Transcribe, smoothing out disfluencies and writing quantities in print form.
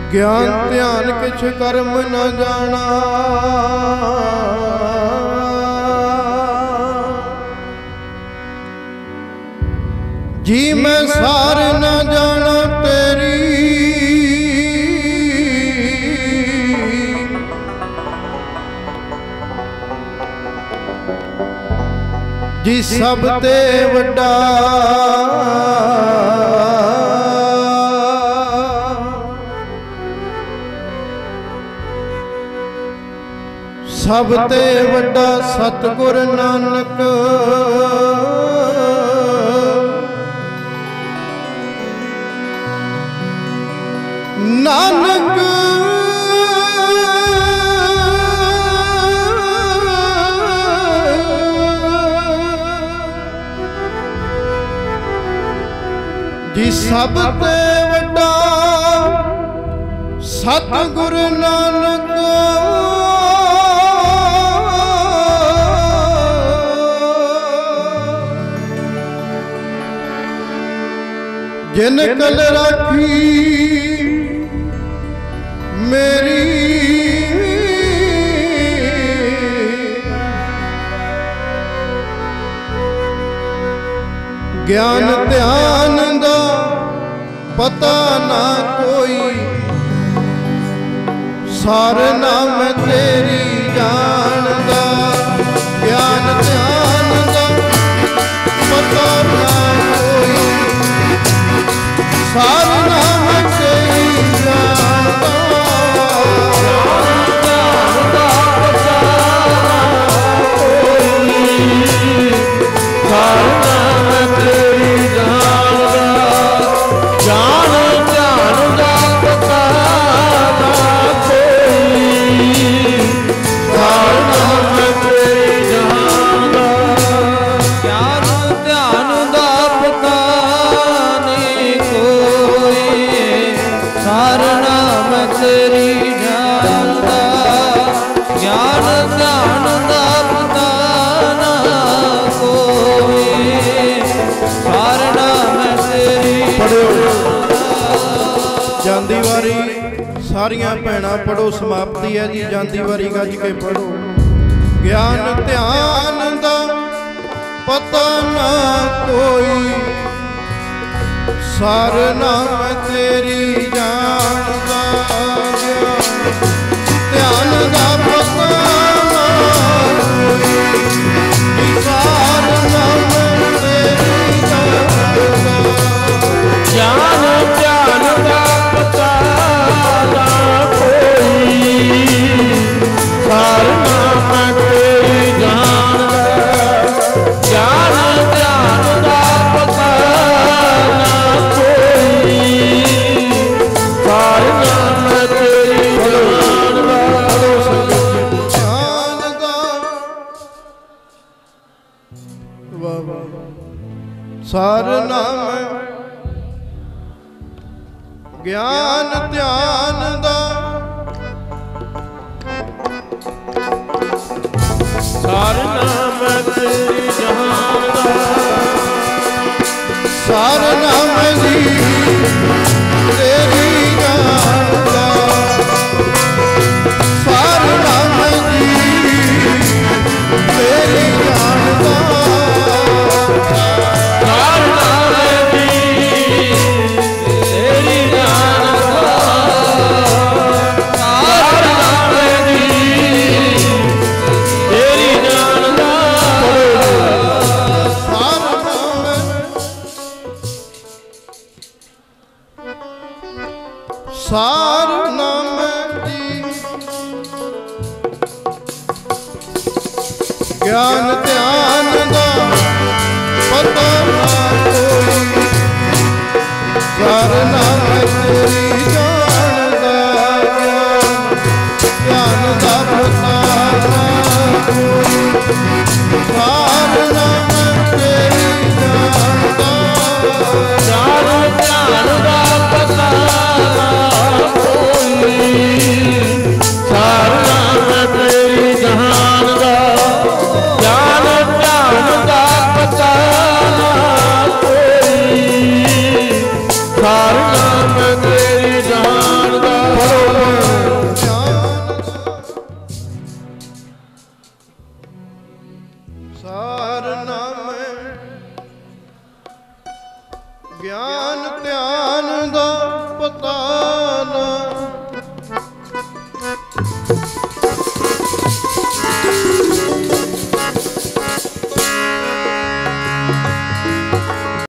ज्ञान ध्यान किछ कर्म न जाना, जी मैं सार न जाना तेरी, जी सब ते वड्डा सब ते वड्डा सतगुर नानक, नानक जी सब ते वड्डा सतगुर नानक, जिन कल राखी मेरी ज्ञान ध्यान दा पता ना कोई, सार नाम तेरी जानदा, ज्ञान ध्यान दा पता ना कोई, सार नाम तेरी जानदा, ज्ञान ध्यान दा पता ना ਜਾਂਦੀ ਵਾਰੀ ਸਾਰੀਆਂ ਭੈਣਾਂ ਪੜੋ, ਸਮਾਪਤੀ ਹੈ ਜੀ। ਜਾਂਦੀ ਵਾਰੀ ਗੱਜ ਕੇ ਪੜੋ। ਗਿਆਨ ਧਿਆਨ ਦਾ ਪਤਾ ਨਾ ਕੋਈ, ਸਾਰ ਨਾਮ ਤੇਰੀ ਜਾਣਦਾ, ਧਿਆਨ ਦਾ ਪਤਾ ਨਾ ਕੋਈ, ਸਾਰ ਨਾਮ ਤੇਰੀ ਜਾਣਦਾ, ਗਿਆਨ ਧਿਆਨ ਦਾ ਪਤਾ ਨਾ ਕੋਈ, ਸਾਰ ਨਾਮ ਤੇਰੀ ਜਾਣਦਾ, ਗਿਆਨ ਧਿਆਨ ਦਾ ਪਤਾ ਨਾ ਕੋਈ, ਸਾਰ ਨਾਮ ਤੇਰੀ ਜਾਣਦਾ, ਜਾਣਦਾ। ਵਾਹ ਵਾਹ। ਸਾਰ ਨਾਮ ਗਿਆਨ ਧਿਆਨ ਦਾ, ਸਾਰ ਨਾਮ ਤੇਰੀ ਜਾਣਦਾ, ਸਾਰ ਨਾਮ ਜੀ ਤੇਰੀ ਜਾਣਦਾ, ਸਾਰ ਨਾਮ ਜੀ ਤੇਰੀ ਜਾਣਦਾ, ਸਾਰ ਨਾਮ ਜੀ ਤੇਰੀ ਜਾਣਦਾ, ਸਾਰ ਨਾਮ ਜੀ ਤੇਰੀ ਜਾਣਦਾ, ਸਾਰ ਨਾਮ ਸਾਰ ਨਾਮ ਜੀ ਗਿਆਨ ਧਿਆਨ ਦਾ ਪਤਾ ਨਾ ਕੋਈ, ਸਾਰ ਨਾਮ ਤੇਰੀ ਜਾਣਦਾ, ਗਿਆਨ ਦਾ ਪਤਾ ਨਾ ਕੋਈ, ਸਾਰ ਨਾਮ ਤੇਰੀ ਜਾਣਦਾ, ਗਿਆਨ ਧਿਆਨ ਦਾ ਪਤਾ ਨਾ ਕੋਈ, ਸਾਰ ਨਾਮ ਤੇਰੀ ਜਾਣਦਾ, ਗਿਆਨ ਧਿਆਨ ਦਾ ਪਤਾ ਨਾ ਕੋਈ, ਸਾਰ ਨਾਮ ਤੇਰੀ ਸਾਰ ਨਾਮੈ ਗਿਆਨ